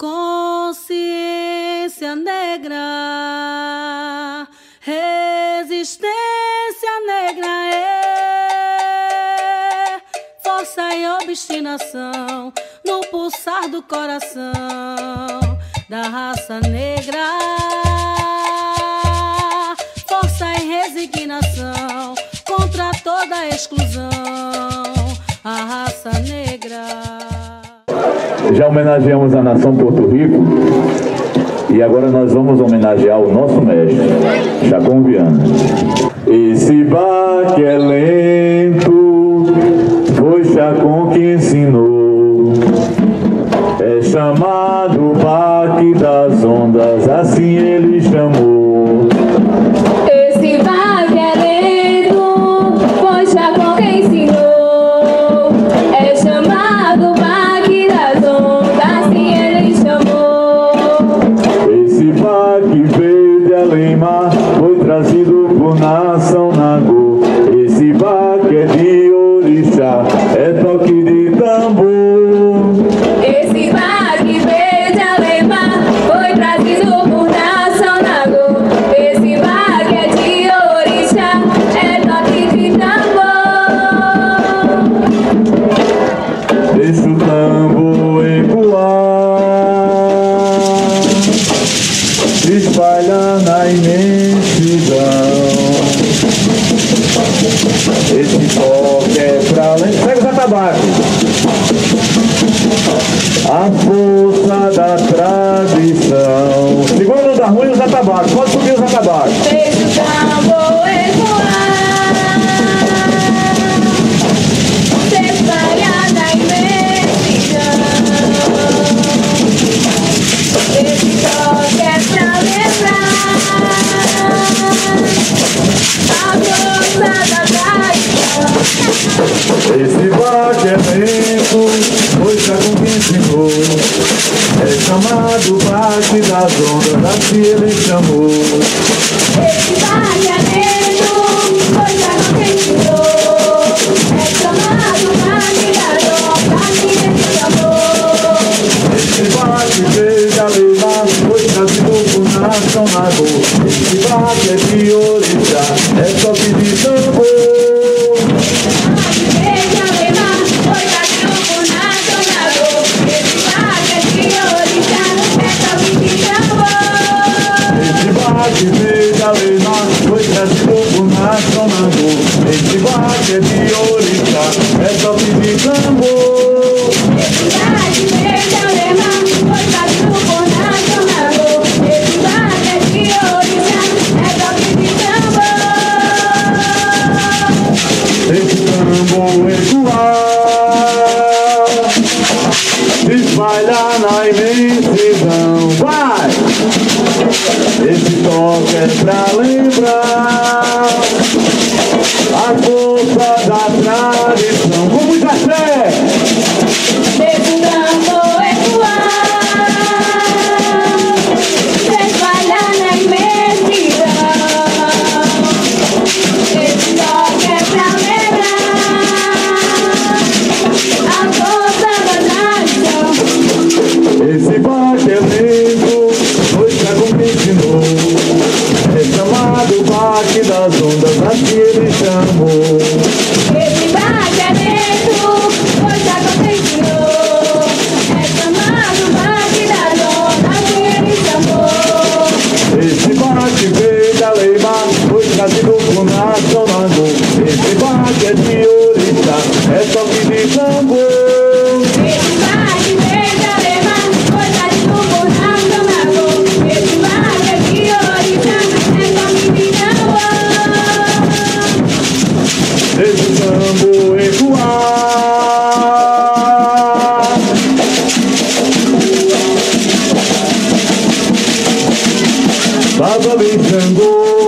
Consciência negra, resistência negra é força e obstinação no pulsar do coração da raça negra. Força e resignação contra toda exclusão, a raça negra. Já homenageamos a nação Porto Rico e agora nós vamos homenagear o nosso mestre, Chacon Viana. Esse baque é lento, foi Chacon que ensinou. É chamado baque das ondas, assim ele chamou. Esse baque é lento, foi Chacon que ensinou. É chamado baque das ondas, assim ele chamou. Esse baque veio de além-mar, foi trazido por nação Nagô. Esse baque é de orixá, é toque de tambor. Esse baque veio de além-mar, foi trazido por nação Nagô. Esse baque é de orixá, é toque de tambor. Deixa o tambor ecoar, espalhando a imensidão. Esse toque é pra além. Pega os atabaques. A força da tradição. Segura no da ruim os atabaques. Pode subir os atabaques. Deixa o tambor ecoar, se espalhar na imensidão. Esse toque é pra lembrar a força da tradição. Esse baque é lento, foi Chacon que ensinou. É chamado baque das ondas, assim ele chamou. Esse baque é lento, foi Chacon que ensinou. É chamado baque das ondas, assim ele chamou. Esse baque veio de além-mar, foi trazido por nação Nagô. Esse baque é de orixá, é toque de tambor. Esse baque veio de além-mar, foi trazido por nação Nagô. Esse baque é de orixá, é toque de tambor. Esse baque veio de além-mar, foi trazido por nação Nagô. Esse baque é de orixá, é toque de tambor. Esse tambor ecoar, se espalhar na imensidão. Vai! Esse toque é pra lembrar a força da tradição. Com muita fé! Esse tambor ecoar, se espalhar na imensidão. Esse toque é pra lembrar a força da tradição. Esse baque é lento, foi Chacon que ensinou. É chamado baque das ondas, assim ele chamou. Esse baque é lento, foi Chacon que ensinou. É chamado baque das ondas, assim ele chamou. Esse baque veio de além-mar, foi trazido por nação Nagô. Esse baque é de orixá, é toque de tambor. Esse baque veio de além-mar, foi trazido por nação Nagô. Esse baque é de orixá, é toque de tambor. Esse tambor ecoar, Baba Xangô.